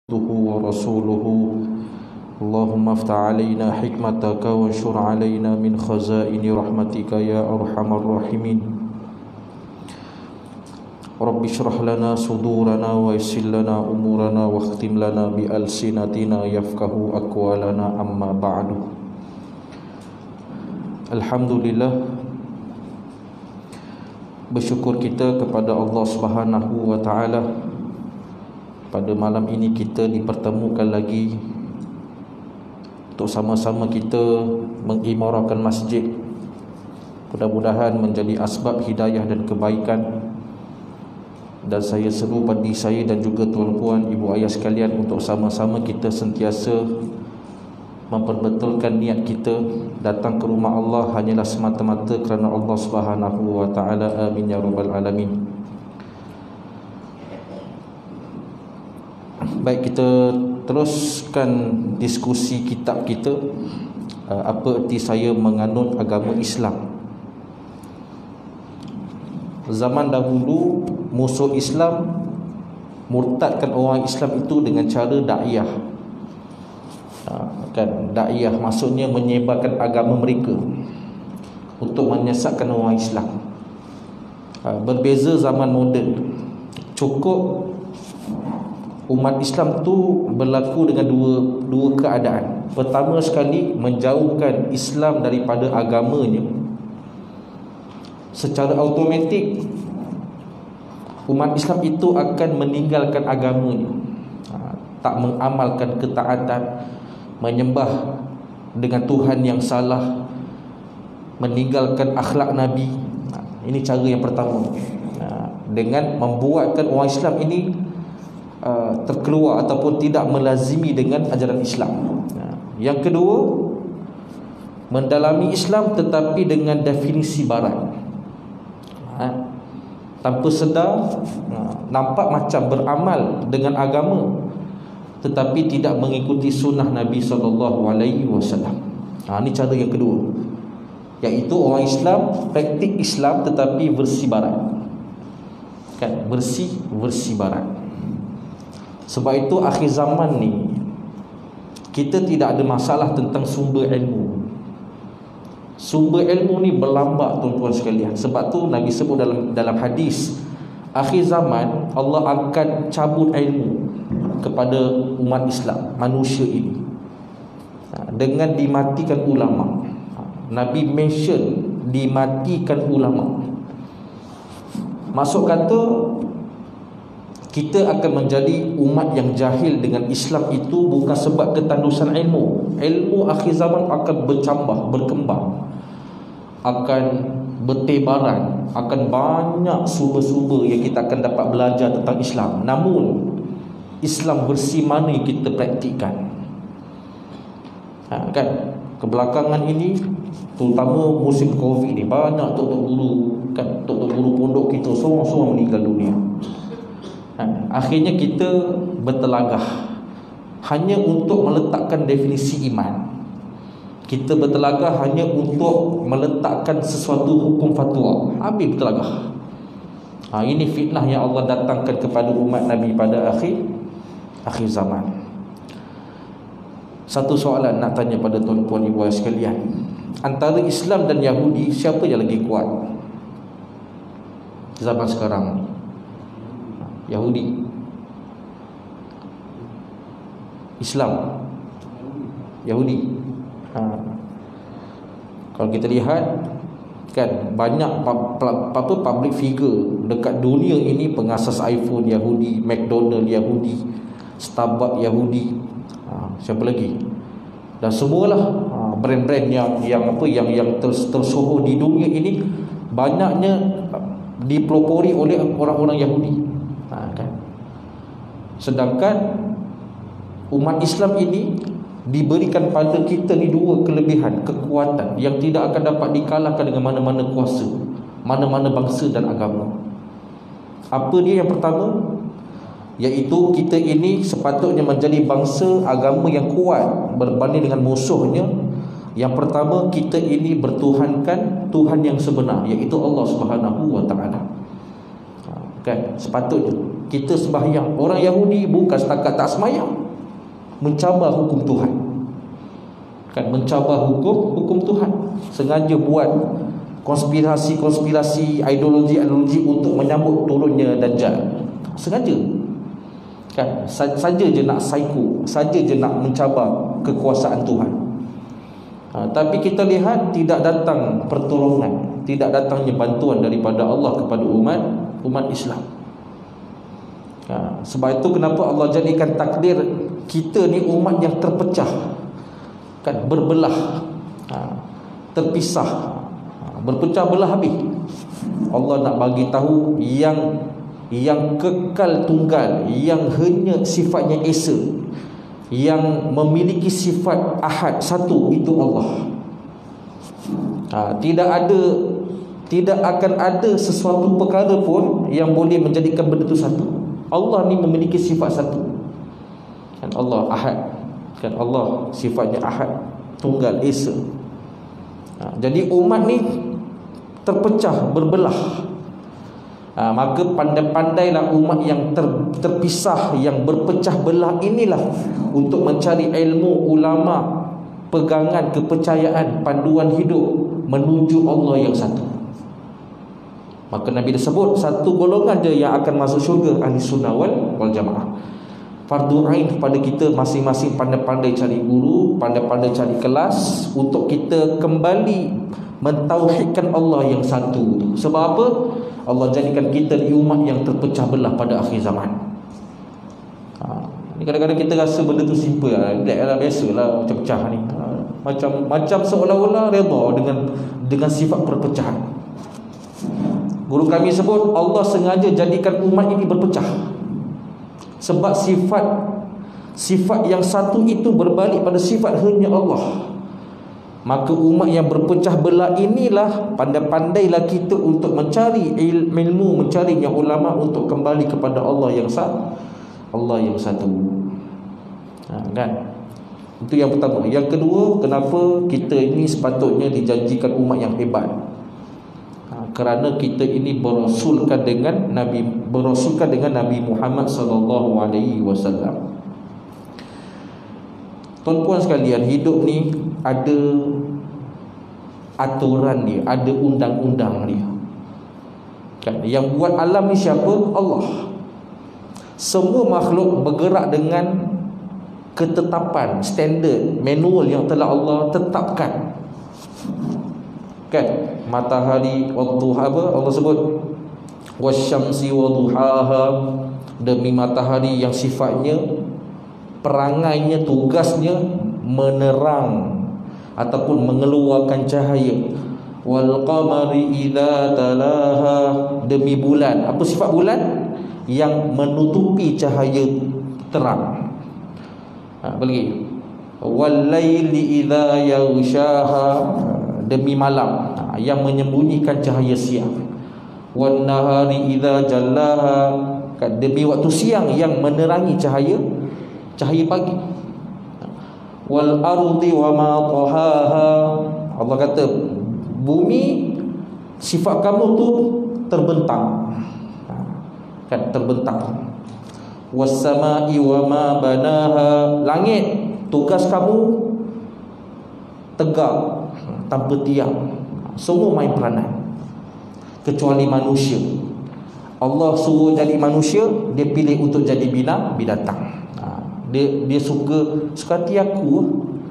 ورسوله اللهم افتح علينا حكمتك وانشر علينا من خزائن رحمتك يا أرحم الراحمين رب اشرح لنا صدورنا ويسر لنا أمورنا واختم لنا بألسنتنا يفقه أقوالنا أما بعد. Alhamdulillah, bersyukur kita kepada Allah Subhanahu wa taala. Pada malam ini kita dipertemukan lagi untuk sama-sama kita mengimarahkan masjid. Mudah-mudahan menjadi asbab hidayah dan kebaikan. Dan saya seru pada saya dan juga tuan-puan, ibu ayah sekalian untuk sama-sama kita sentiasa memperbetulkan niat kita datang ke rumah Allah hanyalah semata-mata kerana Allah Subhanahu wa taala. Amin ya rabbal alamin. Baik, kita teruskan diskusi kitab kita, apa erti saya menganut agama Islam. Zaman dahulu musuh Islam murtadkan orang Islam itu dengan cara dakwah. Kan dakwah maksudnya menyebarkan agama mereka untuk menyesatkan orang Islam. Berbeza zaman moden, cukup umat Islam tu berlaku dengan dua keadaan. Pertama sekali, menjauhkan Islam daripada agamanya. Secara automatik umat Islam itu akan meninggalkan agamanya, tak mengamalkan ketaatan, menyembah dengan Tuhan yang salah, meninggalkan akhlak Nabi. Ini cara yang pertama, dengan membuatkan orang Islam ini terkeluar ataupun tidak melazimi dengan ajaran Islam. Yang kedua, mendalami Islam tetapi dengan definisi barat. Tanpa sedar, nampak macam beramal dengan agama tetapi tidak mengikuti sunnah Nabi SAW. Ini cara yang kedua, iaitu orang Islam praktik Islam tetapi versi barat. Kan, versi barat. Sebab itu akhir zaman ni kita tidak ada masalah tentang sumber ilmu. Sumber ilmu ni berlambak, tuan-tuan sekalian. Sebab tu Nabi sebut dalam hadis, akhir zaman Allah akan cabut ilmu kepada umat Islam, manusia ini, dengan dimatikan ulama. Nabi mention dimatikan ulama. Maksud kata kita akan menjadi umat yang jahil dengan Islam itu bukan sebab ketandusan ilmu. Ilmu akhir zaman akan bercambah, berkembang, akan bertebaran, akan banyak sumber-sumber yang kita akan dapat belajar tentang Islam. Namun Islam versi mana yang kita praktikkan? Kan, kebelakangan ini, terutama musim Covid ni, banyak tok-tok guru, kan, tok-tok guru pondok kita semua meninggal dunia. Akhirnya kita bertelagah hanya untuk meletakkan definisi iman. Kita bertelagah hanya untuk meletakkan sesuatu hukum fatwa. Habis bertelagah. Ini fitnah yang Allah datangkan kepada umat Nabi pada akhir zaman. Satu soalan nak tanya pada tuan-puan ibu ayah sekalian. Antara Islam dan Yahudi, siapa yang lagi kuat zaman sekarang ni? Yahudi, Islam, Yahudi. Kalau kita lihat, kan, banyak public figure dekat dunia ini, pengasas iPhone Yahudi, McDonald Yahudi, Starbucks Yahudi, siapa lagi? Dan semualah brand-brand yang tersohor di dunia ini banyaknya dipelopori oleh orang-orang Yahudi. Kan? Sedangkan umat Islam ini diberikan pada kita ni dua kelebihan, kekuatan yang tidak akan dapat dikalahkan dengan mana-mana kuasa, mana-mana bangsa dan agama. Apa dia? Yang pertama, iaitu kita ini sepatutnya menjadi bangsa agama yang kuat berbanding dengan musuhnya. Yang pertama, kita ini bertuhankan Tuhan yang sebenar, iaitu Allah Subhanahu wa taala. Kan, sepatutnya kita sembahyang. Orang Yahudi bukan setakat tak sembahyang, mencabar hukum Tuhan. Kan, mencabar hukum Tuhan. Sengaja buat konspirasi, ideologi untuk menyambut turunnya Dajjal. Sengaja. Kan, saja je nak psycho, saja je nak mencabar kekuasaan Tuhan. Tapi kita lihat tidak datang pertolongan, tidak datangnya bantuan daripada Allah kepada umat Islam. Sebab itu kenapa Allah jadikan takdir kita ni umat yang terpecah, kan, berbelah, terpisah, berpecah belah habis. Allah nak bagi tahu yang kekal tunggal, yang hanya sifatnya esa, yang memiliki sifat ahad, satu, itu Allah. Tidak akan ada sesuatu perkara pun yang boleh menjadikan benda itu satu. Allah ni memiliki sifat satu, kan, Allah ahad, kan, Allah sifatnya ahad, tunggal, esa. Jadi umat ni terpecah, berbelah. Maka pandai-pandailah umat yang terpisah, yang berpecah belah inilah untuk mencari ilmu, ulama, pegangan, kepercayaan, panduan hidup menuju Allah yang satu. Maka Nabi disebut satu golongan je yang akan masuk syurga, ahli sunnah wal jamaah. Fardu ain kepada kita masing-masing pandai-pandai cari guru, pandai-pandai cari kelas untuk kita kembali mentauhidkan Allah yang satu. Sebab apa? Allah jadikan kita di umat yang terpecah belah pada akhir zaman. Ni kadang-kadang kita rasa benda tu simple lah, biasalah pecah-pecah ni. Macam seolah-olah redha dengan sifat perpecahan. Guru kami sebut Allah sengaja jadikan umat ini berpecah. Sebab sifat yang satu itu berbalik pada sifat hanya Allah. Maka umat yang berpecah belah inilah pandai-pandailah kita untuk mencari ilmu, mencarinya ulama untuk kembali kepada Allah yang satu. Kan? Itu yang pertama. Yang kedua, kenapa kita ini sepatutnya dijanjikan umat yang hebat? Kerana kita ini berasulkan dengan Nabi Muhammad sallallahu alaihi wasallam. Tuan-puan sekalian, hidup ni ada aturan dia, ada undang-undang dia. Kan, yang buat alam ni siapa? Allah. Semua makhluk bergerak dengan ketetapan, standard, manual yang telah Allah tetapkan. Kan, matahari wadduha, Allah sebut wasyamsi wadduhaha, demi matahari yang sifatnya, perangainya, tugasnya menerang ataupun mengeluarkan cahaya. Wal qamari idza talaha, demi bulan. Apa sifat bulan? Yang menutupi cahaya terang. Apa lagi? Wal laili idza yaghshaha, demi malam yang menyembunyikan cahaya siang. Wan nahari idza jallaha, demi waktu siang yang menerangi cahaya pagi. Wal ardi wa ma tahaha, Allah kata bumi sifat kamu tu terbentang, kan, terbentang. Was samai wa ma banaha, langit tugas kamu tegak tanpa tiang. Semua main peranan kecuali manusia. Allah suruh jadi manusia, dia pilih untuk jadi binatang. Dia suka hati aku.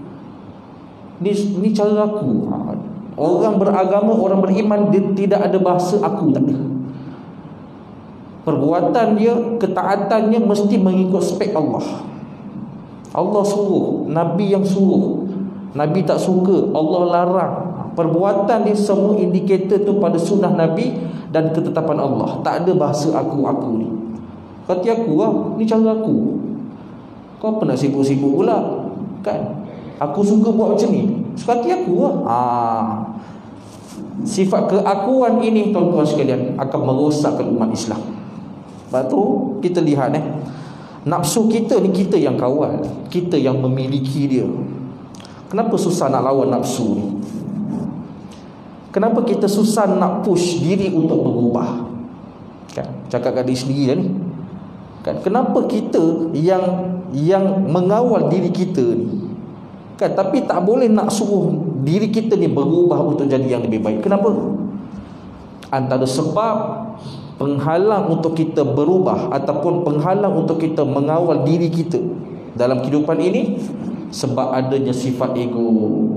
Ni cara aku. Orang beragama, orang beriman, dia tidak ada bahasa aku, tak ada. Perbuatan dia, ketaatannya mesti mengikut spek Allah. Allah suruh, Nabi yang suruh. Nabi tak suka, Allah larang. Perbuatan dia semua indikator tu pada sunnah Nabi dan ketetapan Allah. Tak ada bahasa aku ni. Hati aku lah, ni cara aku. Kau apa nak sibuk-sibuk pula, kan? Aku suka buat macam ni, suka hati aku lah. Sifat keakuan ini, tuan-tuan sekalian, akan merosakkan umat Islam. Sebab tu kita lihat nafsu kita ni, kita yang kawal, kita yang memiliki dia. Kenapa susah nak lawan nafsu ni? Kenapa kita susah nak push diri untuk berubah? Kan? Cakap kat diri sendiri ni. Kan kenapa kita yang mengawal diri kita ni, kan, tapi tak boleh nak suruh diri kita ni berubah untuk jadi yang lebih baik. Kenapa? Antara sebab penghalang untuk kita berubah ataupun penghalang untuk kita mengawal diri kita dalam kehidupan ini, sebab adanya sifat ego.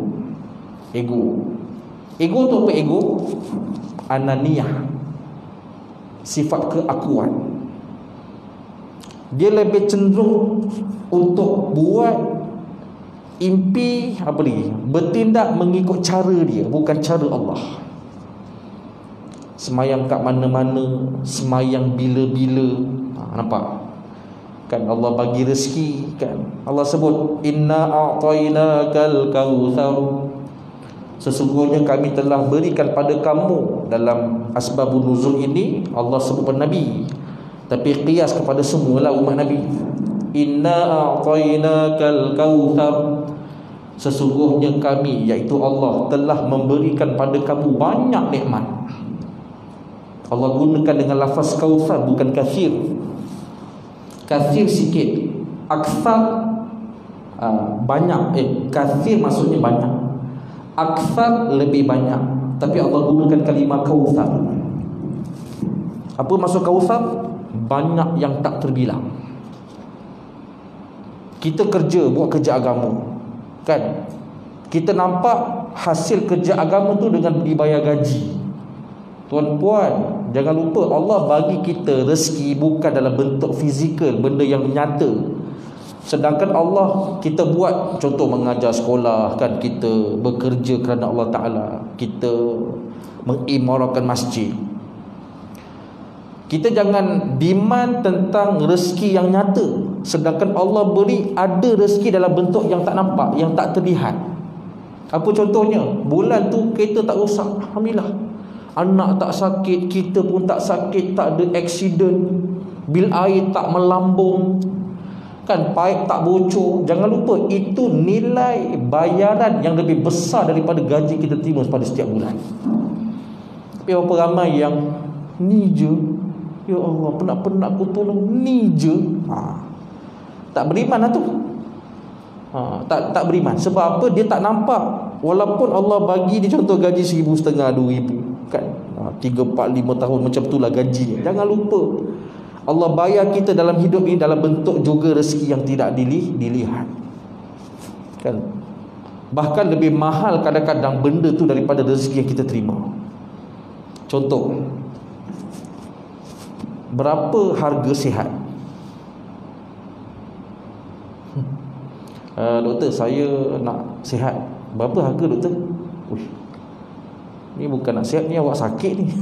Ego tu apa ego? Ananiyah, sifat keakuan. Dia lebih cenderung untuk buat impi apa lagi, bertindak mengikut cara dia, bukan cara Allah. Semayang kat mana-mana, semayang bila-bila. Nampak? Kan Allah bagi rezeki, kan Allah sebut inna a'tainakal kautsar, sesungguhnya kami telah berikan pada kamu. Dalam asbabun nuzul ini Allah sebut pada Nabi, tapi qiyas kepada semualah umat Nabi. Inna a'tainakal kautsar, sesungguhnya kami, iaitu Allah, telah memberikan pada kamu banyak nikmat. Allah gunakan dengan lafaz kautsar, bukan kathir. Kathir sikit, aksar banyak. Kathir maksudnya banyak, aksar lebih banyak. Tapi Allah gunakan kalimah kautsar. Apa maksud kautsar? Banyak yang tak terbilang. Kita kerja, buat kerja agama, kan, kita nampak hasil kerja agama tu dengan dibayar gaji. Tuan-puan, jangan lupa Allah bagi kita rezeki bukan dalam bentuk fizikal, benda yang nyata. Sedangkan Allah, kita buat contoh mengajar sekolah, kan, kita bekerja kerana Allah Ta'ala, kita mengimarahkan masjid. Kita jangan demand tentang rezeki yang nyata, sedangkan Allah beri ada rezeki dalam bentuk yang tak nampak, yang tak terlihat. Apa contohnya? Bulan tu kereta tak rosak, alhamdulillah. Anak tak sakit, kita pun tak sakit, tak ada aksiden, bil air tak melambung, kan, paip tak bocor. Jangan lupa, itu nilai bayaran yang lebih besar daripada gaji kita terima pada setiap bulan. Tapi berapa ramai yang ni je, ya Allah, penat-penat aku tolong, ni je. Tak beriman lah tu. Tak beriman. Sebab apa? Dia tak nampak. Walaupun Allah bagi dia contoh gaji 1,500, 2,000, kan, 3, 4, 5 tahun macam itulah gajinya. Jangan lupa, Allah bayar kita dalam hidup ini dalam bentuk juga rezeki yang tidak dilihat, kan. Bahkan lebih mahal kadang-kadang benda tu daripada rezeki yang kita terima. Contoh, berapa harga sihat? Doktor, saya nak sihat. Berapa harga, doktor? Uish, ni bukan nak sihat, ni awak sakit ni.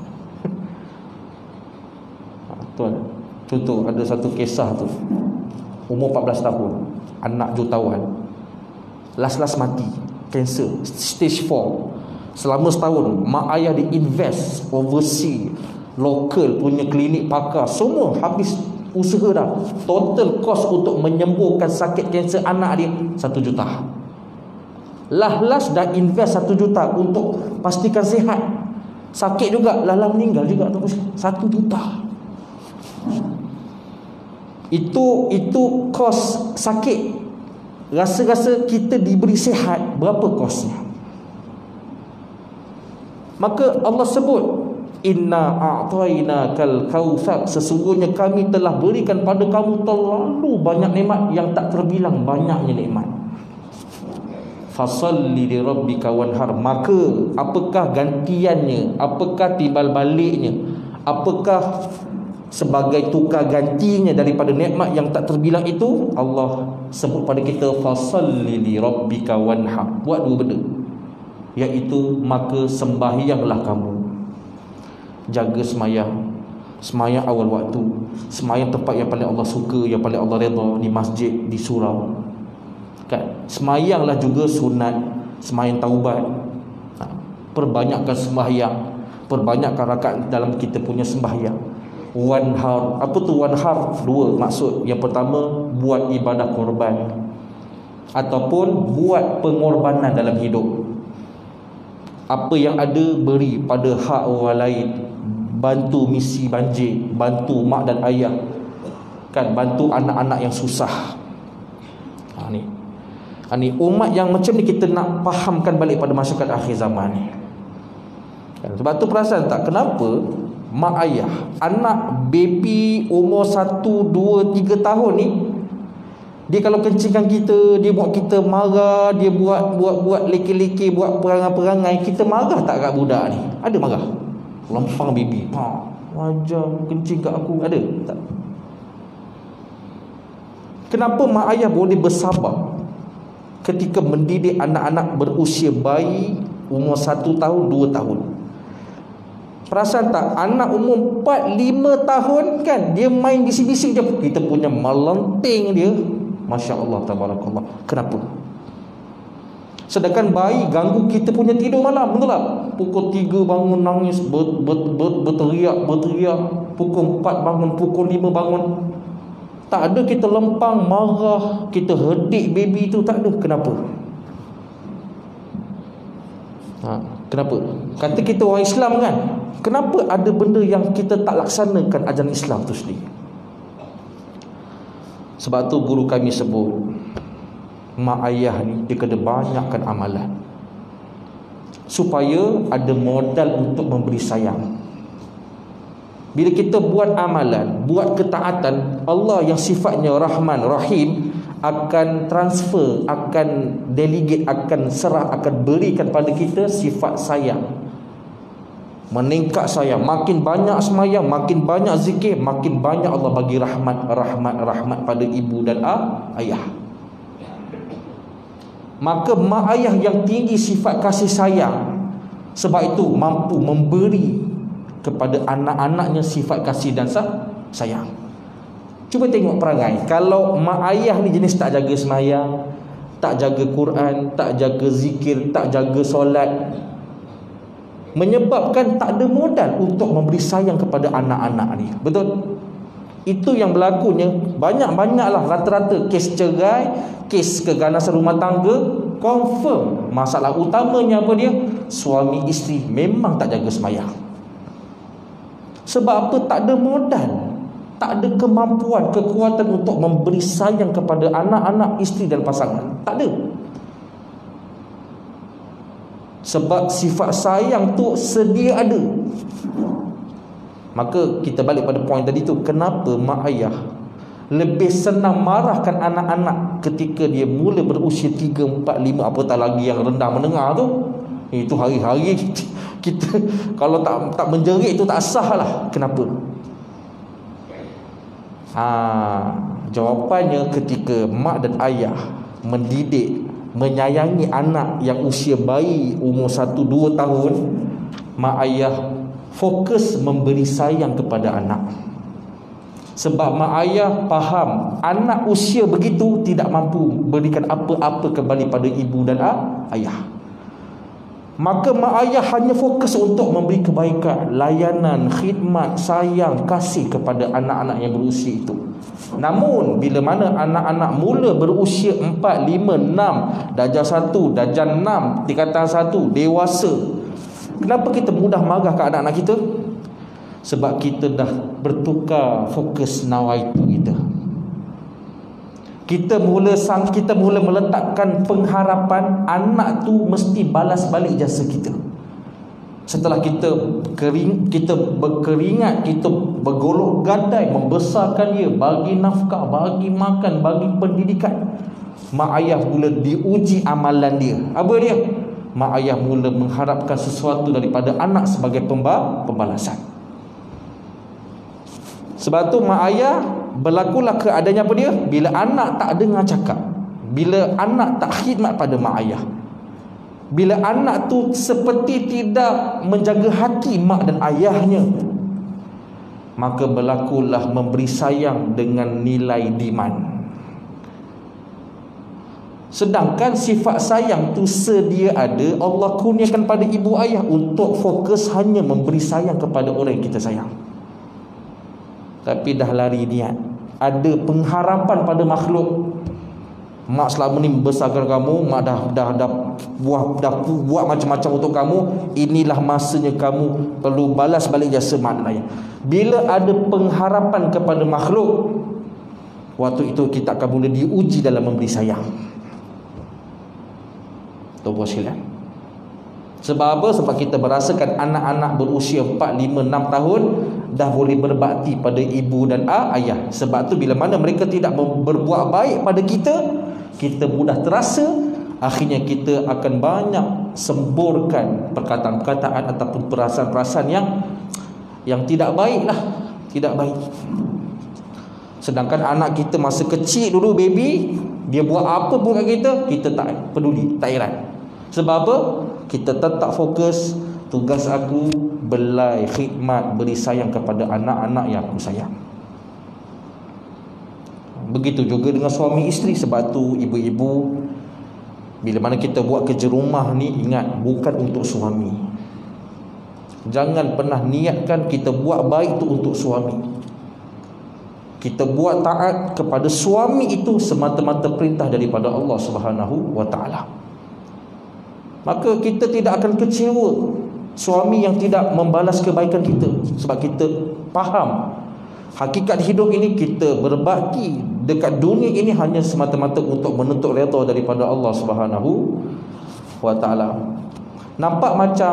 Tuan, contoh ada satu kisah tu, umur 14 tahun, anak jutawan, last mati, kanser, stage 4. Selama setahun mak ayah diinvest overseas, lokal punya klinik pakar, semua habis usaha dah. Total cost untuk menyembuhkan sakit kanser anak dia 1 juta. Last dah invest 1 juta untuk pastikan sihat. Sakit juga, meninggal juga, 1 juta. Itu kos sakit. Rasa-rasa kita diberi sihat, berapa kosnya? Maka Allah sebut inna a'tainakal kautsar, sesungguhnya kami telah berikan pada kamu terlalu banyak nikmat yang tak terbilang banyaknya nikmat. Fasalli li rabbika wanhar, maka apakah gantiannya, apakah timbal baliknya, apakah sebagai tukar gantinya daripada nikmat yang tak terbilang itu? Allah sebut pada kita fasalli li rabbika wanhar, buat 2 benda, iaitu maka sembahyanglah kamu. Jaga semayang awal waktu, semayang tempat yang paling Allah suka, yang paling Allah redha, di masjid, di surau, kan. Semayanglah juga sunat, semayang taubat. Perbanyakkan sembahyang, perbanyakkan rakaat dalam kita punya sembahyang. Wanhar, apa tu wanhar? 2 maksud. Yang pertama, buat ibadah korban ataupun buat pengorbanan dalam hidup. Apa yang ada beri pada hak orang lain, bantu misi banjir, bantu mak dan ayah, kan, bantu anak-anak yang susah. Ni umat yang macam ni kita nak fahamkan balik pada masyarakat akhir zaman ni. Sebab tu perasan tak kenapa mak ayah anak baby umur 1, 2, 3 tahun ni, dia kalau kencingkan kita, dia buat kita marah, dia buat leke-leke, buat perangai-perangai, kita marah tak kat budak ni? Ada marah? Lempang baby, wajah kencing kat aku, ada tak? Kenapa mak ayah boleh bersabar ketika mendidik anak-anak berusia bayi umur 1 tahun, 2 tahun? Perasan tak, anak umur 4, 5 tahun kan, dia main bising-bising je, kita punya melenting dia, Masya Allah, tabarakallah. Kenapa? Sedangkan bayi ganggu kita punya tidur malam, betul tak? Pukul 3 bangun nangis, berteriak. Pukul 4 bangun, pukul 5 bangun. Tak ada kita lempang, marah, kita herdik baby tu, tak ada. Kenapa? Kenapa? Kata kita orang Islam kan, kenapa ada benda yang kita tak laksanakan ajaran Islam tu sendiri? Sebab tu guru kami sebut, mak ayah ni dia kena banyakkan amalan supaya ada modal untuk memberi sayang. Bila kita buat amalan, buat ketaatan, Allah yang sifatnya Rahman, Rahim akan transfer, akan delegate, akan serah, akan berikan pada kita sifat sayang. Meningkat sayang, makin banyak semayang, makin banyak zikir, makin banyak Allah bagi rahmat pada ibu dan ayah. Maka mak ayah yang tinggi sifat kasih sayang, sebab itu mampu memberi kepada anak-anaknya sifat kasih dan sayang. Cuba tengok perangai. Kalau mak ayah ni jenis tak jaga semayang, tak jaga Quran, tak jaga zikir, tak jaga solat, menyebabkan tak ada modal untuk memberi sayang kepada anak-anak ni. Betul? Itu yang berlakunya. Banyak-banyaklah rata-rata kes cerai, kes keganasan rumah tangga, confirm masalah utamanya apa dia? Suami isteri memang tak jaga semayang. Sebab apa? Tak ada modal, tak ada kemampuan, kekuatan untuk memberi sayang kepada anak-anak, isteri dan pasangan. Tak ada. Sebab sifat sayang tu sedia ada. Maka kita balik pada poin tadi tu, kenapa mak ayah lebih senang marahkan anak-anak ketika dia mula berusia 3, 4, 5, apatah lagi yang rendah menengah tu. Itu hari-hari kita kalau tak menjerit itu tak sah lah. Kenapa? Jawapannya ketika mak dan ayah mendidik, menyayangi anak yang usia bayi umur 1, 2 tahun, mak ayah fokus memberi sayang kepada anak. Sebab mak ayah faham anak usia begitu tidak mampu berikan apa-apa kembali pada ibu dan ayah. Maka mak ayah hanya fokus untuk memberi kebaikan, layanan, khidmat, sayang, kasih kepada anak-anak yang berusia itu. Namun bila mana anak-anak mula berusia 4, 5, 6, darjah 1, darjah 6, tingkatan 1, dewasa, kenapa kita mudah marah ke anak-anak kita? Sebab kita dah bertukar fokus nawaitu kita. Kita mula meletakkan pengharapan anak tu mesti balas balik jasa kita. Setelah kita berkeringat, kita bergolok gadai membesarkan dia, bagi nafkah, bagi makan, bagi pendidikan, mak ayah mula diuji amalan dia. Apa dia? Mak ayah mula mengharapkan sesuatu daripada anak sebagai pembalasan. Sebab tu mak ayah berlakulah keadaannya apa dia? Bila anak tak dengar cakap, bila anak tak khidmat pada mak ayah, bila anak tu seperti tidak menjaga hati mak dan ayahnya, maka berlakulah memberi sayang dengan nilai demand. Sedangkan sifat sayang tu sedia ada, Allah kurniakan pada ibu ayah untuk fokus hanya memberi sayang kepada orang yang kita sayang. Tapi dah lari niat, ada pengharapan pada makhluk. Mak selama ni membesarkan kamu, mak dah buat macam-macam untuk kamu. Inilah masanya kamu perlu balas balik jasa mak dan ayah. Bila ada pengharapan kepada makhluk, waktu itu kita akan mula diuji dalam memberi sayang. Tuan-tuan sekalian, sebab apa? Sebab kita merasakan anak-anak berusia 4, 5, 6 tahun dah boleh berbakti pada ibu dan ayah. Sebab tu bila mana mereka tidak berbuat baik pada kita, kita mudah terasa. Akhirnya kita akan banyak semburkan perkataan-perkataan ataupun perasaan-perasaan yang tidak baik lah. Tidak baik. Sedangkan anak kita masa kecil dulu, baby, dia buat apa pun kat kita tak peduli, tak heran. Sebab apa? Kita tetap fokus, tugas aku belai, khidmat, beri sayang kepada anak-anak yang aku sayang. Begitu juga dengan suami isteri. Sebab tu ibu-ibu, bila mana kita buat kerja rumah ni, ingat, bukan untuk suami. Jangan pernah niatkan kita buat baik tu untuk suami. Kita buat taat kepada suami itu semata-mata perintah daripada Allah Subhanahu wa taala. Maka kita tidak akan kecewa suami yang tidak membalas kebaikan kita, sebab kita faham hakikat hidup ini, kita berbakti dekat dunia ini hanya semata-mata untuk menuntut redha daripada Allah Subhanahu wa taala. Nampak macam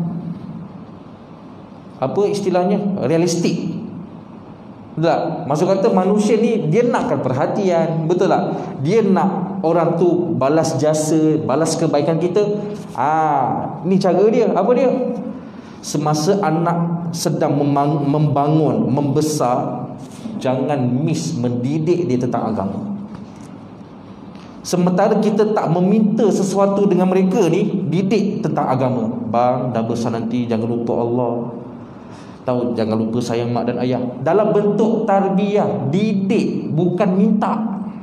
apa istilahnya, realistik. Betul tak? Maksud kata manusia ni dia nakkan perhatian, betul tak? Dia nak orang tu balas jasa, balas kebaikan kita. Ni cara dia. Apa dia? Semasa anak sedang membangun, membesar, jangan miss mendidik dia tentang agama. Sementara kita tak meminta sesuatu dengan mereka ni, didik tentang agama. Bang, dah besar nanti jangan lupa Allah. Tahu, jangan lupa sayang mak dan ayah. Dalam bentuk tarbiyah, didik, bukan minta.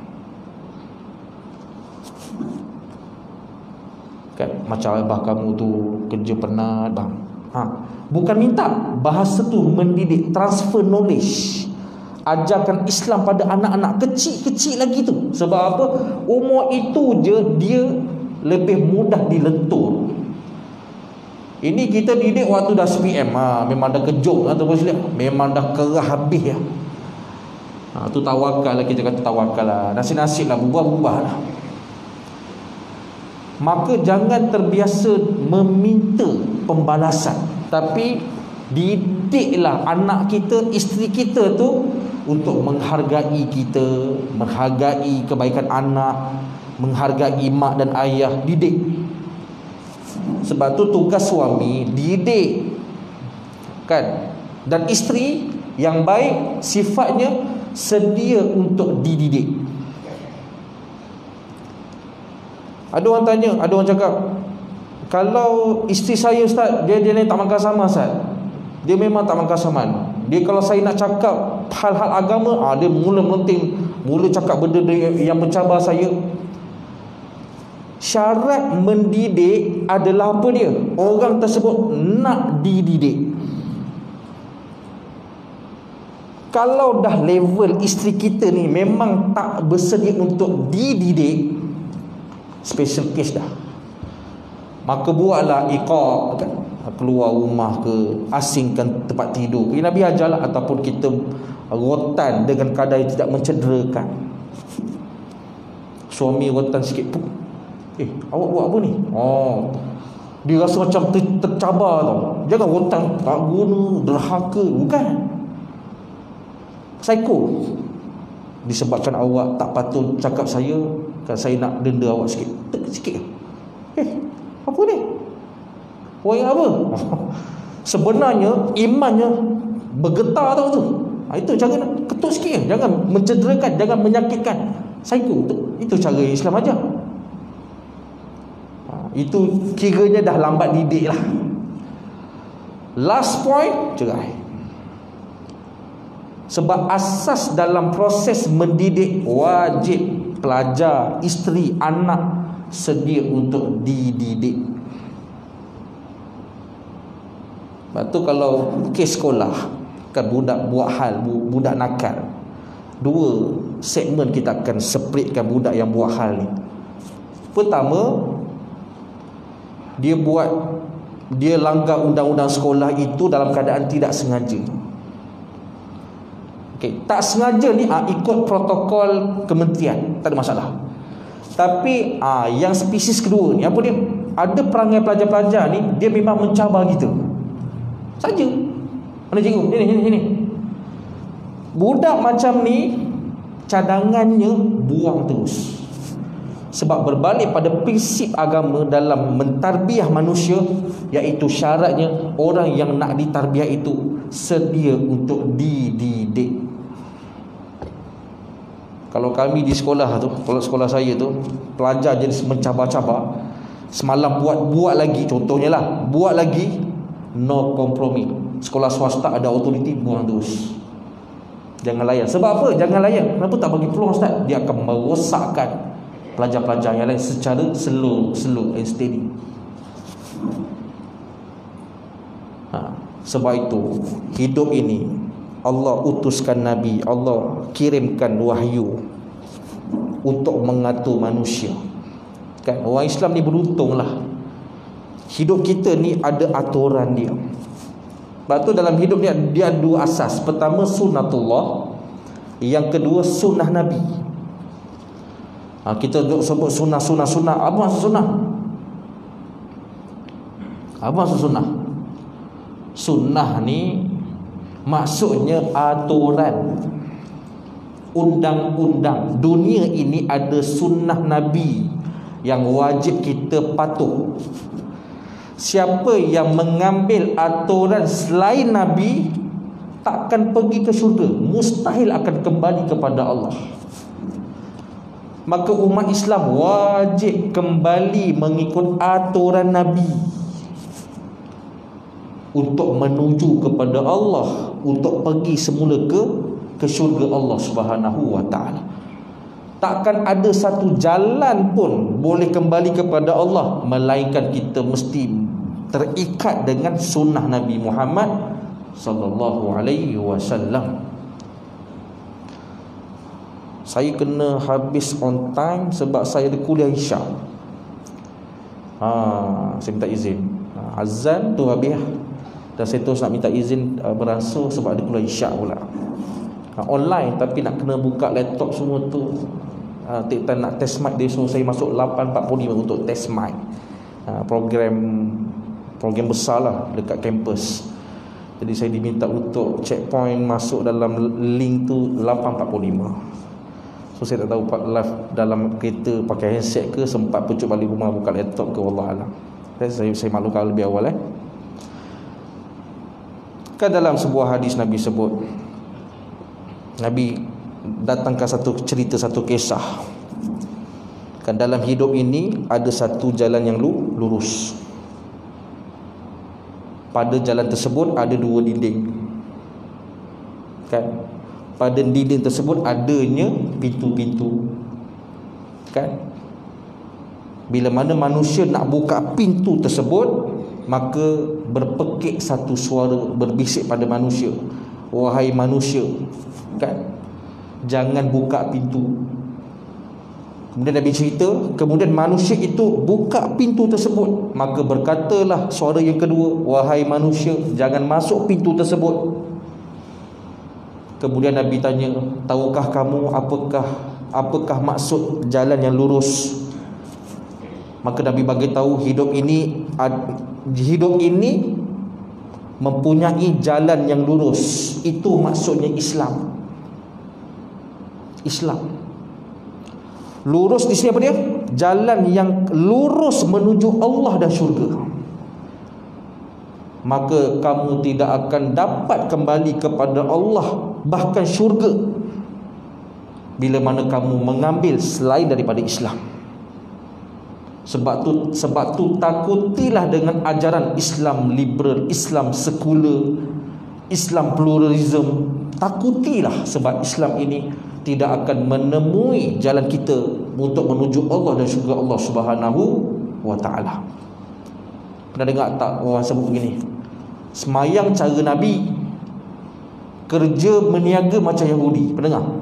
Kan macam abah kamu tu kerja penat bang. Bukan minta. Bahasa tu mendidik, transfer knowledge. Ajarkan Islam pada anak-anak kecil-kecil lagi tu. Sebab apa? Umur itu je dia lebih mudah dilentur. Ini kita didik waktu dah SPM, memang dah kejut lah tu, memang dah kerah habis ya. Tu tawakal lah, kita kata tawakal lah. Nasib-nasib lah, berubah-ubah lah. Maka jangan terbiasa meminta pembalasan, tapi didiklah anak kita, isteri kita tu untuk menghargai kita, menghargai kebaikan anak, menghargai mak dan ayah. Didik. Sebab tu tugas suami didik, kan? Dan isteri yang baik sifatnya sedia untuk dididik. Ada orang tanya, ada orang cakap, kalau isteri saya ustaz, dia ni tak makan sama ustaz. Dia memang tak makan saman. Dia kalau saya nak cakap hal-hal agama, dia mula melenting, mula cakap benda yang mencabar saya. Syarat mendidik adalah apa dia? Orang tersebut nak dididik. Kalau dah level isteri kita ni memang tak bersedia untuk dididik, special case dah. Maka buatlah iqab, kan? Keluar rumah ke, asingkan tempat tidur ke. Nabi ajarlah, ataupun kita rotan dengan kadar yang tidak mencederakan. Suami rotan sikit, awak buat apa ni? Dia rasa macam tercabar tau. Jangan rotan, tak guna, derhaka. Bukan, psycho. Disebabkan awak tak patut cakap saya, kan saya nak denda awak sikit. Sikit. Apa ni? Orang yang apa? Sebenarnya imannya bergetar tau tu. Itu cara nak ketuk sikit. Jangan mencederakan, jangan menyakitkan. Psycho. Itu cara Islam ajar. Itu kiranya dah lambat didik lah. Last point, cerai. Sebab asas dalam proses mendidik, wajib pelajar, isteri, anak sedia untuk dididik. Lepas tu kalau kes sekolah, kan budak buat hal, budak nakal, dua segmen kita akan separatkan budak yang buat hal ni. Pertama, dia langgar undang-undang sekolah itu dalam keadaan tidak sengaja. Tak sengaja ni ikut protokol kementerian, tak ada masalah. Tapi yang spesies kedua ni, apa dia? Ada perangai pelajar-pelajar ni, dia memang mencabar kita saja. Mana cikgu? Ini. Budak macam ni, cadangannya buang terus. Sebab berbalik pada prinsip agama dalam mentarbiah manusia, iaitu syaratnya orang yang nak ditarbiah itu sedia untuk dididik. Kalau kami di sekolah tu, kalau sekolah saya tu, pelajar jadi mencabar-cabar, semalam buat lagi, contohnya lah, buat lagi, no kompromi. Sekolah swasta ada autoriti, buang terus. Jangan layan. Sebab apa? Jangan layan. Kenapa tak bagi peluang, Ustaz? Dia akan merosakkan pelajar-pelajar yang lain secara slow and steady. Sebab itu, hidup ini Allah utuskan Nabi, Allah kirimkan wahyu untuk mengatur manusia. Kan, orang Islam ni beruntunglah. Hidup kita ni ada aturan dia. Sebab tu dalam hidup dia ada dua asas. Pertama sunnatullah, yang kedua sunnah Nabi. Kita sebut sunnah. Apa maksud sunnah? Apa maksud sunnah? Sunnah ni maksudnya aturan, undang-undang. Dunia ini ada sunnah Nabi yang wajib kita patuh. Siapa yang mengambil aturan selain Nabi takkan pergi ke syurga, mustahil akan kembali kepada Allah. Maka umat Islam wajib kembali mengikut aturan Nabi untuk menuju kepada Allah, untuk pergi semula ke syurga Allah Subhanahu wa taala. Takkan ada satu jalan pun boleh kembali kepada Allah melainkan kita mesti terikat dengan sunnah Nabi Muhammad sallallahu alaihi wasallam. Saya kena habis on time sebab saya ada kuliah Isyak. Saya minta izin. Azan tu habis. Dan saya terus nak minta izin beransur sebab ada kuliah Isyak pula. Online, tapi nak kena buka laptop semua tu. Take time nak test mic, dia suruh saya masuk 8.45 untuk test mic. Program besar lah dekat kampus. Jadi saya diminta untuk checkpoint masuk dalam link tu 8.45. So saya tak tahu live dalam kereta pakai handset ke, sempat pucuk balik rumah buka laptop ke, wallahualam. Saya maklumkan lebih awal. Kan dalam sebuah hadis Nabi sebut, Nabi datangkan satu cerita, satu kisah. Kan dalam hidup ini ada satu jalan yang lurus. Pada jalan tersebut ada dua dinding. Kan? Pada dinding tersebut adanya pintu-pintu. Kan? Bila mana manusia nak buka pintu tersebut, maka berpekik satu suara berbisik pada manusia, wahai manusia, kan, jangan buka pintu. Kemudian Nabi cerita, kemudian manusia itu buka pintu tersebut, maka berkatalah suara yang kedua, wahai manusia, jangan masuk pintu tersebut. Kemudian Nabi tanya, tahukah kamu apakah maksud jalan yang lurus? Maka Nabi bagi tahu hidup ini mempunyai jalan yang lurus. Itu maksudnya Islam. Lurus di sini apa dia? Jalan yang lurus menuju Allah dan syurga. Maka kamu tidak akan dapat kembali kepada Allah, bahkan syurga, bila mana kamu mengambil selain daripada Islam. Sebab tu takutilah dengan ajaran Islam liberal, Islam sekular, Islam pluralism. Takutilah, sebab Islam ini tidak akan menemui jalan kita untuk menuju Allah dan syurga Allah Subhanahu wa taala. Pernah dengar tak orang sebut begini? Semayang cara Nabi, kerja meniaga macam Yahudi. Pernah dengar?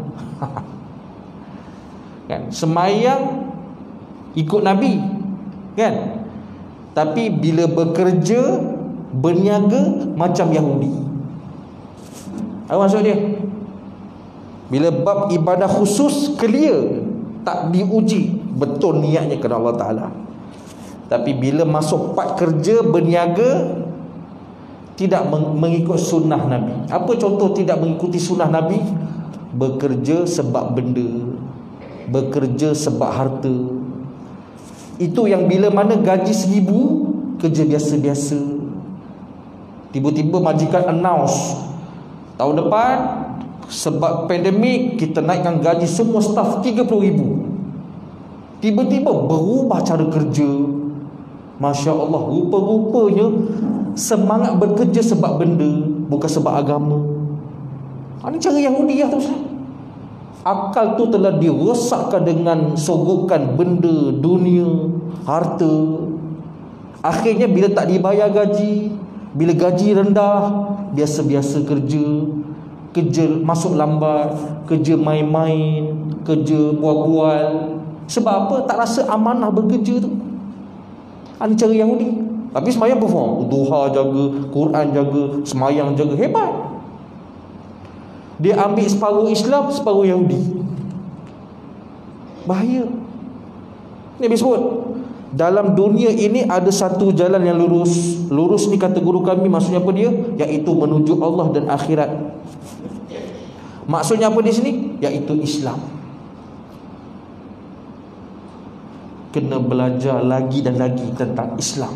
Kan? Semayang ikut Nabi, kan? Tapi bila bekerja, berniaga macam Yahudi. Apa maksud dia? Bila bab ibadah khusus, clear, tak diuji betul niatnya kepada Allah Ta'ala. Tapi bila masuk part kerja, berniaga, tidak mengikut sunnah Nabi. Apa contoh tidak mengikuti sunnah Nabi? Bekerja sebab benda, bekerja sebab harta. Itu yang bila mana gaji 1,000, kerja biasa-biasa. Tiba-tiba majikan announce, tahun depan sebab pandemik kita naikkan gaji semua staf 30,000. Tiba-tiba berubah cara kerja. Masya Allah, rupa-rupanya semangat bekerja sebab benda, bukan sebab agama. Ini cara Yahudi lah tu. Akal tu telah dirosakkan dengan sogokan benda, dunia, harta. Akhirnya bila tak dibayar gaji, bila gaji rendah, biasa-biasa kerja, kerja masuk lambat, kerja main-main, kerja bual-bual. Sebab apa? Tak rasa amanah bekerja tu. Ini cara Yahudi. Tapi semayang perform, duha jaga, Quran jaga, semayang jaga, hebat. Dia ambil separuh Islam, separuh Yahudi. Bahaya. Nabi sebut, dalam dunia ini ada satu jalan yang lurus. Lurus ni kata guru kami, maksudnya apa dia? Iaitu menuju Allah dan akhirat. Maksudnya apa di sini? Iaitu Islam. Kena belajar lagi dan lagi tentang Islam,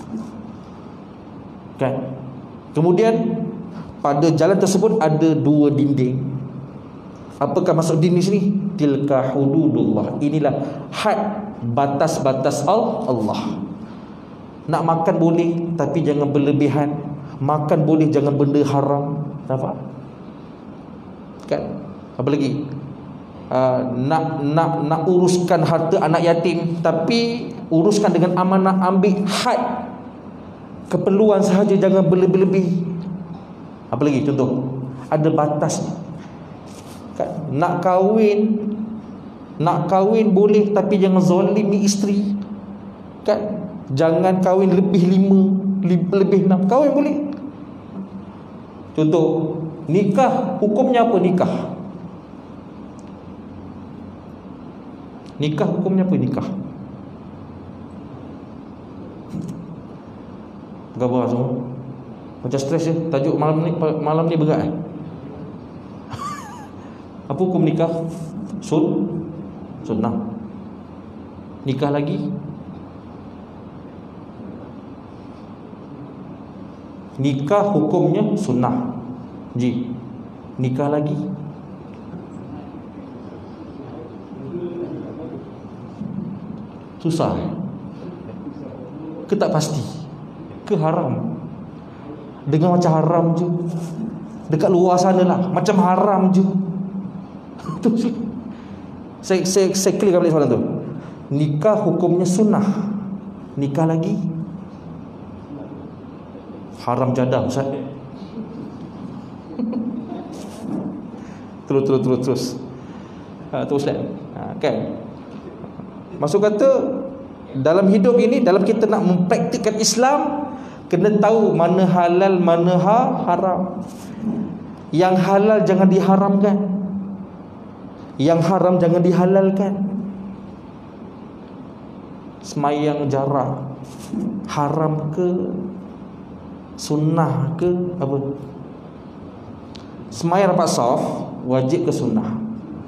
kan? Kemudian pada jalan tersebut ada 2 dinding. Apakah maksud dinding sini? Tilka hududullah. Inilah had, batas-batas Allah. Nak makan boleh, tapi jangan berlebihan. Makan boleh, jangan benda haram. Nampak? Kan? Apa lagi? Nak uruskan harta anak yatim, tapi uruskan dengan amanah, ambil had, keperluan sahaja, jangan berlebih-lebih. Apa lagi contoh? Ada batasnya. Kan? Nak kahwin boleh, tapi jangan zalimi isteri. Kan? Jangan kahwin lebih 5, lebih 6. Kahwin boleh. Contoh, nikah, hukumnya apa nikah? Nikah hukumnya apa nikah? Gabar semua. Macam stres je. Tajuk malam ni berat. Apa hukum nikah? Sunnah. Nikah lagi? Nikah hukumnya sunnah. Nikah lagi? Susah. Ke tak pasti? Ke haram? Dengar macam haram je. Dekat luar sana lah, macam haram je. Saya clear balik soalan tu. Nikah hukumnya sunnah. Nikah lagi? Haram jadah, Ustaz. Terus. Teruslah. Kan? Maksud kata, dalam hidup ini, dalam kita nak mempraktikkan Islam, kena tahu mana halal, mana haram. Yang halal jangan diharamkan, yang haram jangan dihalalkan. Semayang jarak, haram ke? Sunnah ke? Apa? Semayang rapat saf, wajib ke sunnah?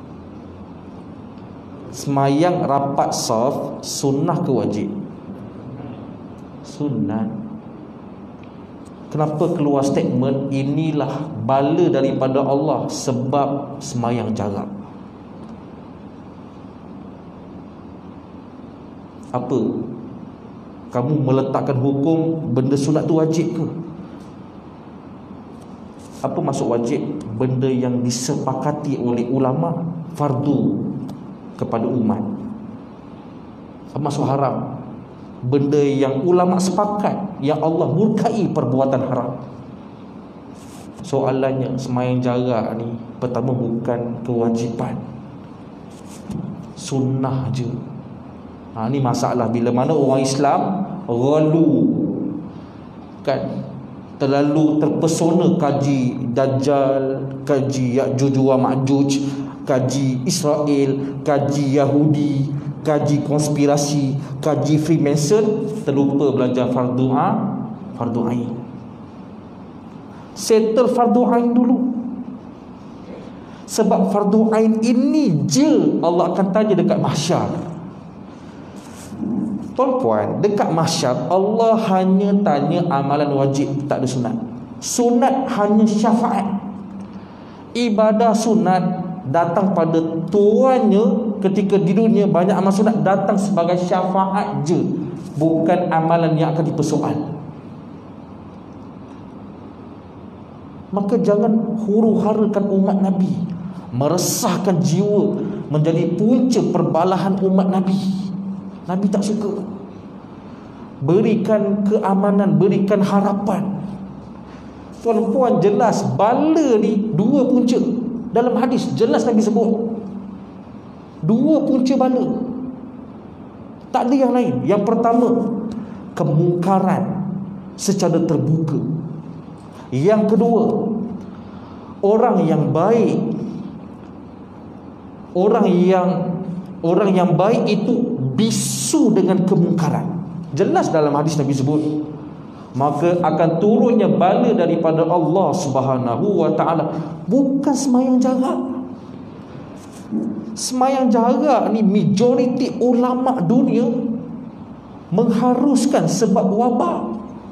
Semayang rapat saf, sunnah ke wajib? Sunnah. Kenapa keluar statement inilah bala daripada Allah sebab semayang jarak? Apa? Kamu meletakkan hukum benda sunat tu wajib ke? Apa maksud wajib? Benda yang disepakati oleh ulama, fardu kepada umat. Apa maksud haram? Benda yang ulama sepakat, yang Allah murkai perbuatan haram. Soalannya, semayang jarak ni pertama bukan kewajipan, sunnah je. Ni masalah bila mana orang Islam ghalu, kan? terlalu terpesona kaji Dajjal, kaji Ya'juj wa Ma'juj, kaji Israel, kaji Yahudi, kaji konspirasi, kaji Freemason, terlupa belajar fardu ain. Settle fardu ain dulu. Sebab fardu ain ini je Allah akan tanya dekat mahsyar. Tuan-puan, dekat mahsyar Allah hanya tanya amalan wajib, tak ada sunat. Sunat hanya syafaat. Ibadah sunat datang pada tuannya ketika di dunia. Banyak amal sunat datang sebagai syafaat je, bukan amalan yang akan dipersoal. Maka jangan huru-harakan umat Nabi, meresahkan jiwa, menjadi punca perbalahan umat Nabi. Nabi tak suka. Berikan keamanan, berikan harapan. Tuan-puan, jelas bala ni dua punca. Dalam hadis jelas Nabi sebut dua punca bala, tak ada yang lain. Yang pertama, kemungkaran secara terbuka. Yang kedua, orang yang baik. Orang yang baik itu bisu dengan kemungkaran. Jelas dalam hadis Nabi sebut. Maka akan turunnya bala daripada Allah Subhanahu wa ta'ala. Bukan semayang jarak. Semayang jarak ni majoriti ulama dunia mengharuskan sebab wabak.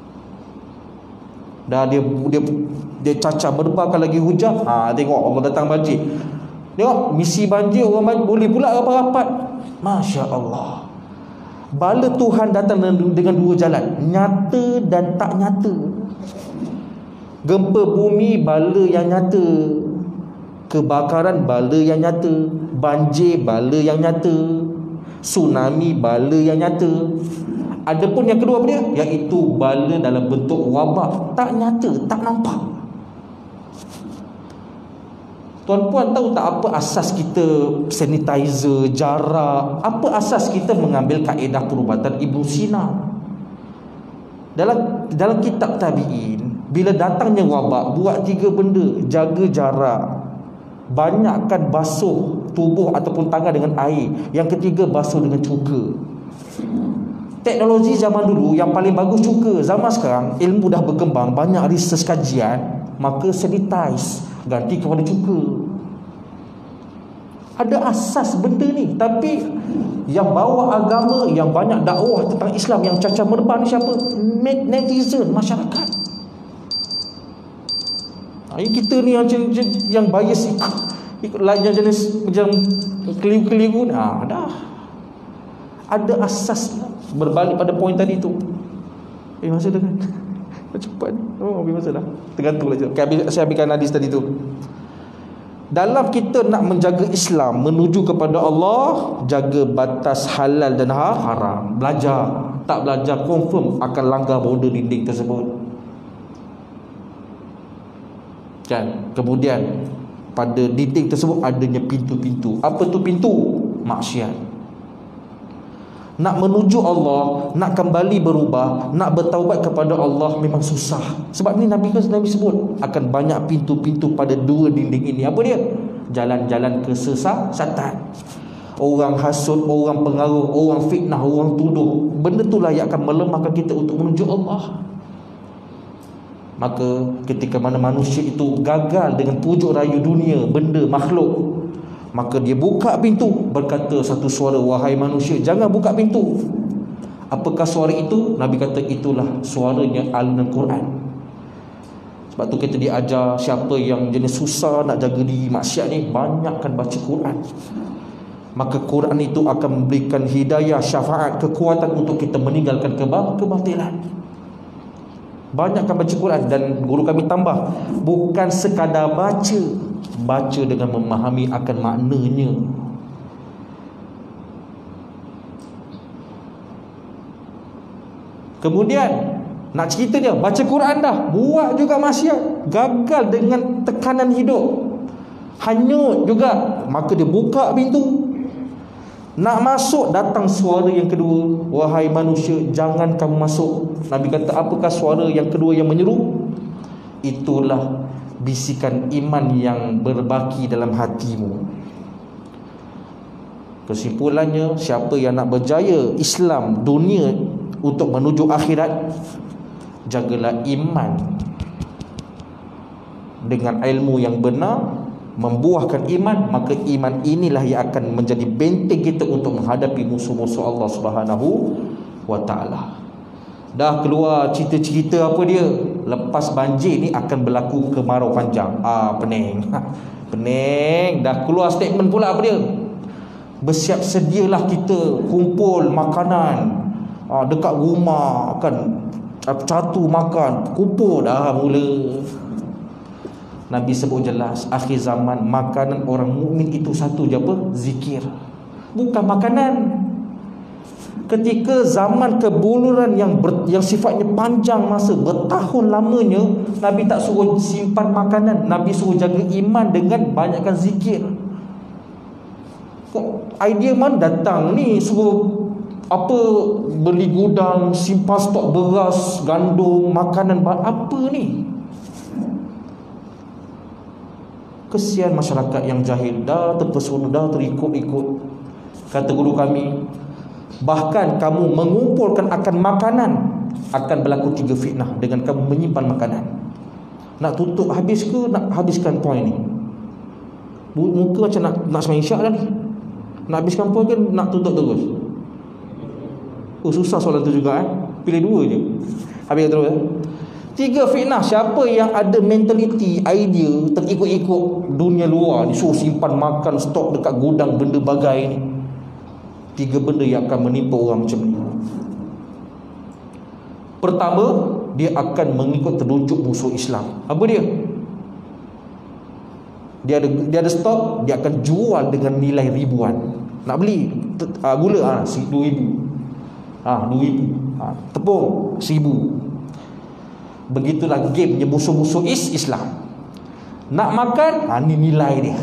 Dah dia cacah berbakan lagi hujan. Tengok Allah datang banjir. Tengok misi banjir, orang boleh pula rapat-rapat. Masya Allah. Bala Tuhan datang dengan dua jalan, nyata dan tak nyata. Gempa bumi, bala yang nyata. Kebakaran, bala yang nyata. Banjir, bala yang nyata. Tsunami, bala yang nyata. Adapun yang kedua apa dia? Iaitu bala dalam bentuk wabak, tak nyata, tak nampak. Tuan-puan tahu tak apa asas kita sanitizer, jarak? Apa asas kita mengambil kaedah perubatan Ibn Sina? Dalam kitab tabi'in, bila datangnya wabak, buat tiga benda. Jaga jarak, banyakkan basuh tubuh ataupun tangan dengan air. Yang ketiga, basuh dengan cuka. Teknologi zaman dulu yang paling bagus cuka. Zaman sekarang ilmu dah berkembang, banyak research kajian, maka sanitize ganti kepada cuka. Ada asas benda ni. Tapi yang bawa agama, yang banyak dakwah tentang Islam, yang cacah merbah ni siapa? Netizen, masyarakat. Kita ni yang bias ikut yang jenis macam keliru-keliru. Dah ada asas. Berbalik pada poin tadi tu. Masa dah kan cepat. Habis masa dah. Tergantung lah. Saya habiskan hadis tadi tu. Dalam kita nak menjaga Islam menuju kepada Allah, jaga batas halal dan haram. Belajar. Tak belajar, confirm akan langgar border dinding tersebut. Kan? Kemudian pada dinding tersebut adanya pintu-pintu. Apa tu pintu? Maksiat. Nak menuju Allah, nak kembali berubah, nak bertaubat kepada Allah memang susah. Sebab ni Nabi sebut akan banyak pintu-pintu pada dua dinding ini. Apa dia? Jalan-jalan kesesatan. Orang hasut, orang pengaruh, orang fitnah, orang tuduh. Benda itulah yang akan melemahkan kita untuk menuju Allah. Maka ketika mana manusia itu gagal dengan pujuk rayu dunia, benda, makhluk, maka dia buka pintu, berkata satu suara, wahai manusia, jangan buka pintu. Apakah suara itu? Nabi kata itulah suaranya alunan Quran. Sebab tu kita diajar siapa yang jenis susah nak jaga diri maksiat ni, banyakkan baca Quran. Maka Quran itu akan memberikan hidayah, syafaat, kekuatan untuk kita meninggalkan kebatilan. Banyakkan baca Quran. Dan guru kami tambah, bukan sekadar baca dengan memahami akan maknanya. Kemudian nak cerita dia, baca Quran dah, buat juga maksiat, gagal dengan tekanan hidup, hanyut juga, maka dia buka pintu. Nak masuk, datang suara yang kedua, wahai manusia, jangan kamu masuk. Nabi kata, apakah suara yang kedua yang menyeru? itulah bisikan iman yang berbaki dalam hatimu. Kesimpulannya, siapa yang nak berjaya Islam dunia untuk menuju akhirat, jagalah iman dengan ilmu yang benar, membuahkan iman. Maka iman inilah yang akan menjadi benteng kita untuk menghadapi musuh-musuh Allah Subhanahu wa ta'ala. Dah keluar cerita-cerita apa dia, lepas banjir ni akan berlaku kemarau panjang. Pening. Pening. Dah keluar statement pula apa dia, bersiap sedialah kita kumpul makanan dekat rumah, kan catu makan, kumpul dah mula. Nabi sebut jelas, akhir zaman makanan orang mukmin itu satu je, apa? Zikir, bukan makanan. Ketika zaman kebuluran yang sifatnya panjang masa, bertahun lamanya, Nabi tak suruh simpan makanan, Nabi suruh jaga iman dengan banyakkan zikir. Kok idea mana datang ni suruh apa, beli gudang, simpan stok beras, gandum, makanan, apa ni? Kesian masyarakat yang jahil, dah terpesona, dah terikut-ikut. Kata guru kami, bahkan kamu mengumpulkan akan makanan, akan berlaku 3 fitnah dengan kamu menyimpan makanan. Nak tutup habis ke nak habiskan poin ni? Muka macam nak semain isyak dah ni. Nak habiskan poin ke nak tutup terus? Susah soalan tu juga Pilih 2 je. Habis terus 3 fitnah. Siapa yang ada mentaliti, idea terikut-ikut dunia luar, disuruh simpan makan, stok dekat gudang, benda bagai ni, 3 benda yang akan menimpa orang macam ni. Pertama, dia akan mengikut telunjuk musuh Islam. Apa dia? Dia ada stok, dia akan jual dengan nilai ribuan. Nak beli gula 2,000, 2,000, tepung 1,000. Begitulah gamenya musuh-musuh Islam. Nak makan, ni nilai dia.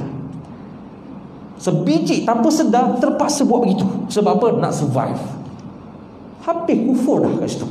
Sebiji tanpa sedar terpaksa buat begitu. Sebab apa? Nak survive. Habis kufur dah kat situ.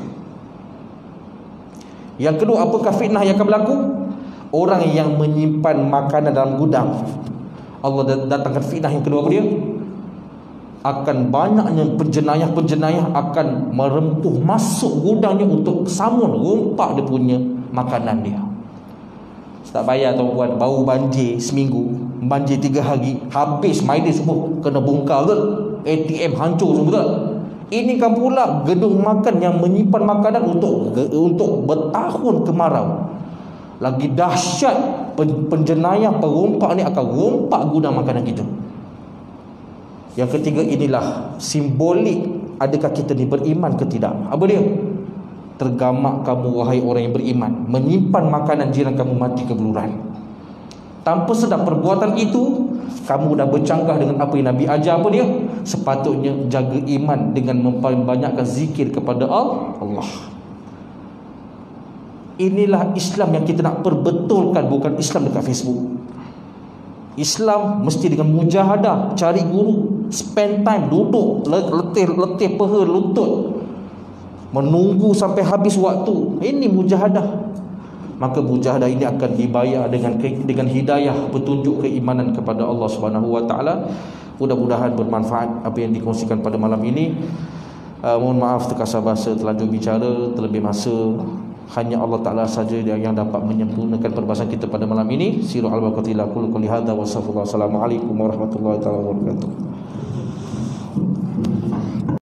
Yang kedua, apakah fitnah yang akan berlaku? Orang yang menyimpan makanan dalam gudang, Allah datangkan fitnah yang kedua apa dia? Akan banyaknya penjenayah-penjenayah akan merempuh masuk gudangnya untuk samun, rompak dia punya makanan dia. Tak bayar tuan-puan, baru banjir seminggu, banjir 3 hari, habis maiden semua kena bongkar ke, ATM hancur semua tak? Ini kan pula gedung makan yang menyimpan makanan untuk bertahun kemarau. Lagi dahsyat, penjenayah, perompak ni akan rompak gudang makanan kita. Yang ketiga, inilah simbolik adakah kita ni beriman ke tidak. Apa dia? Tergamak kamu wahai orang yang beriman, menyimpan makanan jiran kamu mati kebeluran. Tanpa sedar perbuatan itu, kamu dah bercanggah dengan apa yang Nabi ajar. Apa dia? Sepatutnya jaga iman dengan memperbanyakkan zikir kepada Allah. Inilah Islam yang kita nak perbetulkan, bukan Islam dekat Facebook. Islam mesti dengan mujahadah, cari guru, spend time, duduk letih peha lutut, menunggu sampai habis waktu. Ini mujahadah. Maka mujahadah ini akan dibayar dengan hidayah, petunjuk keimanan kepada Allah Subhanahu wa taala. Mudah-mudahan bermanfaat apa yang dikongsikan pada malam ini. Mohon maaf terkasar bahasa, terlanjur bicara terlebih masa. Hanya Allah Ta'ala saja yang dapat menyempurnakan perbahasan kita pada malam ini. Siru al-Baqatillah kullu qali hadza wa sallallahu alaihi wasallam. Assalamualaikum warahmatullahi wabarakatuh.